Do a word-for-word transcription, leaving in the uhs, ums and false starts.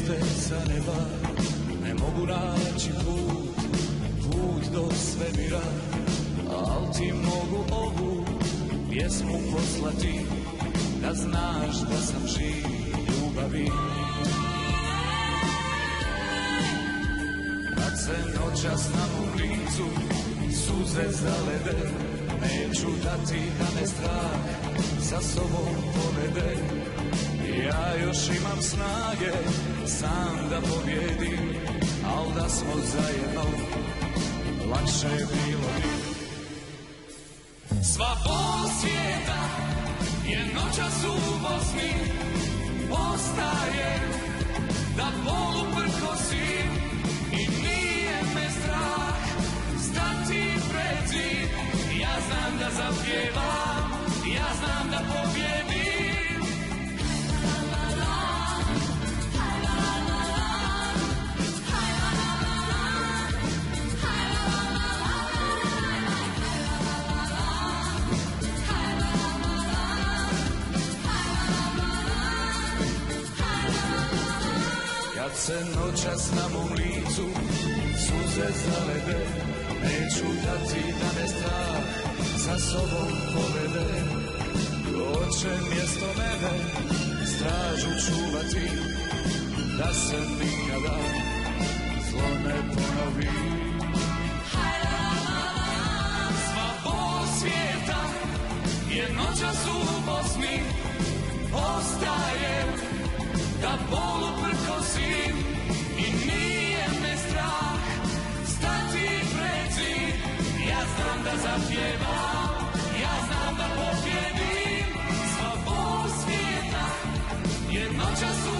zvijezde sa neba ne mogu naći put, put do svemira, al ti mogu ovu pjesmu poslati, da znaš da sam živ ljubavi. Kad se noćas na mom licu suze zalede, neću dati da me strah sa sobom povede. Ja još imam snage sam da pobjedim, al da smo zajedno lakše bilo bi. Sva bol svijeta je noćas u Bosni, ostaje da bolu prkosim i nije me strah stati pred zid. Ja znam da zapjevam, ja znam da pobjedim. Kad se noćas na mom licu suze zalede, neću dati da me strah sa sobom povede. Ko će mjesto mene stražu čuvati, da se nikada zlo ne ponovi. Sva bol svijeta je noćas u Bosni, ostaje da bolu prkosim i nije me strah stati pred zid. Ja znam da zapjevam, ja znam da pobjedim. Sva bol svijeta je noćas u